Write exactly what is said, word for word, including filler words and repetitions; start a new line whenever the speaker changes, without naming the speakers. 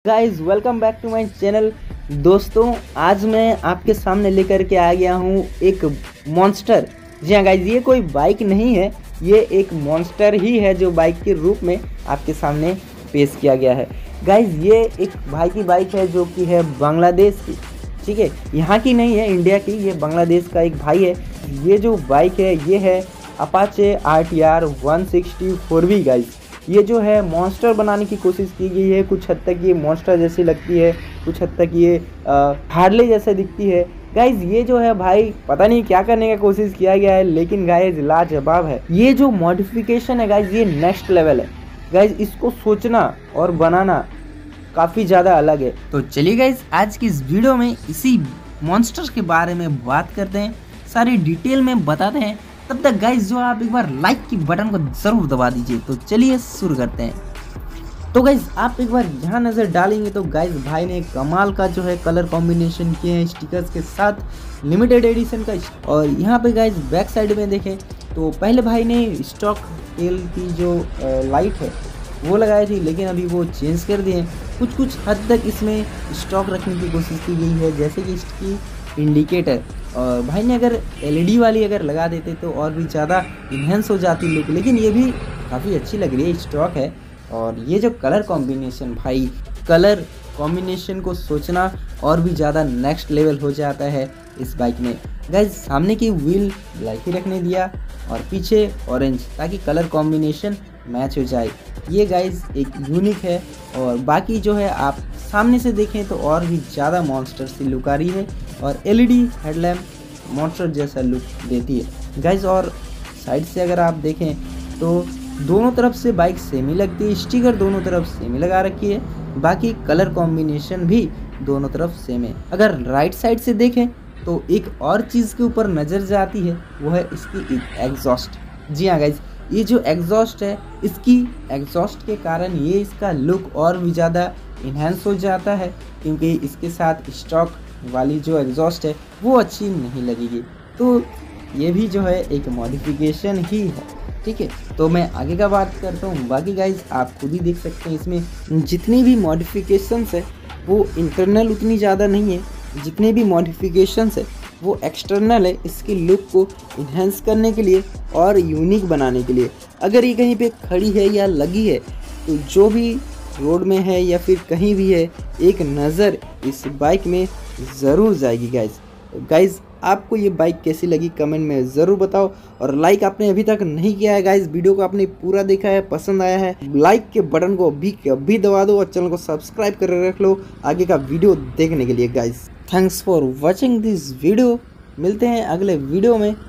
Guys welcome back to my channel. दोस्तों आज मैं आपके सामने लेकर के आ गया हूँ एक मॉन्स्टर। जी हाँ गाइज, ये कोई बाइक नहीं है, ये एक मॉन्स्टर ही है जो बाइक के रूप में आपके सामने पेश किया गया है। गाइज ये एक भाई की बाइक है जो कि है बांग्लादेश की, ठीक है, यहाँ की नहीं है, इंडिया की। ये बांग्लादेश का एक भाई है। ये जो बाइक है ये है Apache R T R one sixty four V. Guys ये जो है मॉन्स्टर बनाने की कोशिश की गई है। कुछ हद तक ये मॉन्स्टर जैसी लगती है, कुछ हद तक ये हार्ले जैसे दिखती है। गाइज ये जो है भाई पता नहीं क्या करने का कोशिश किया गया है, लेकिन गाइज लाजवाब है। ये जो मॉडिफिकेशन है गाइज ये नेक्स्ट लेवल है। गाइज इसको सोचना और बनाना काफ़ी ज़्यादा अलग है। तो चलिए गाइज आज की इस वीडियो में इसी मॉन्स्टर के बारे में बात करते हैं, सारी डिटेल में बताते हैं। तब तक गाइज जो आप एक बार लाइक की बटन को ज़रूर दबा दीजिए। तो चलिए शुरू करते हैं। तो गाइज आप एक बार यहाँ नज़र डालेंगे तो गाइज भाई ने कमाल का जो है कलर कॉम्बिनेशन किए हैं स्टिकर्स के साथ, लिमिटेड एडिशन का। और यहाँ पे गाइज बैक साइड में देखें तो पहले भाई ने स्टॉक टेल की जो लाइट है वो लगाई थी, लेकिन अभी वो चेंज कर दिए। कुछ कुछ हद तक इसमें स्टॉक रखने की कोशिश की गई है, जैसे कि इसकी इंडिकेटर। और भाई ने अगर एल ई डी वाली अगर लगा देते तो और भी ज़्यादा इन्हेंस हो जाती लुक, लेकिन ये भी काफ़ी अच्छी लग रही है, स्टॉक है। और ये जो कलर कॉम्बिनेशन, भाई कलर कॉम्बिनेशन को सोचना और भी ज़्यादा नेक्स्ट लेवल हो जाता है इस बाइक में। गाइज सामने की व्हील ब्लैक ही रखने दिया और पीछे ऑरेंज, ताकि कलर कॉम्बिनेशन मैच हो जाए। ये गाइज एक यूनिक है। और बाकी जो है आप सामने से देखें तो और भी ज़्यादा मॉन्स्टर सी लुक आ रही है और L E D headlamp monster जैसा लुक देती है गाइज। और साइड से अगर आप देखें तो दोनों तरफ से बाइक सेम ही लगती है, स्टिकर दोनों तरफ सेम ही लगा रखी है, बाकी कलर कॉम्बिनेशन भी दोनों तरफ सेम है। अगर राइट साइड से देखें तो एक और चीज़ के ऊपर नज़र जाती है, वो है इसकी एग्जॉस्ट। जी हाँ गाइज, ये जो एग्जॉस्ट है, इसकी एग्जॉस्ट के कारण ये इसका लुक और भी ज़्यादा इन्हेंस हो जाता है, क्योंकि इसके साथ स्टॉक वाली जो एग्जॉस्ट है वो अच्छी नहीं लगेगी। तो ये भी जो है एक मॉडिफिकेशन ही है, ठीक है। तो मैं आगे का बात करता हूँ। बाकी गाइज आप खुद ही देख सकते हैं इसमें जितनी भी मॉडिफिकेशंस है वो इंटरनल उतनी ज़्यादा नहीं है, जितने भी मॉडिफिकेशंस है वो एक्सटर्नल है, इसकी लुक को इन्हेंस करने के लिए और यूनिक बनाने के लिए। अगर ये कहीं पे खड़ी है या लगी है तो जो भी रोड में है या फिर कहीं भी है, एक नज़र इस बाइक में ज़रूर जाएगी गाइज। गाइज आपको ये बाइक कैसी लगी कमेंट में ज़रूर बताओ। और लाइक आपने अभी तक नहीं किया है गाइज, वीडियो को आपने पूरा देखा है, पसंद आया है, लाइक के बटन को अभी अभी दबा दो और चैनल को सब्सक्राइब कर रख लो आगे का वीडियो देखने के लिए। Guys thanks for watching this video. मिलते हैं अगले वीडियो में।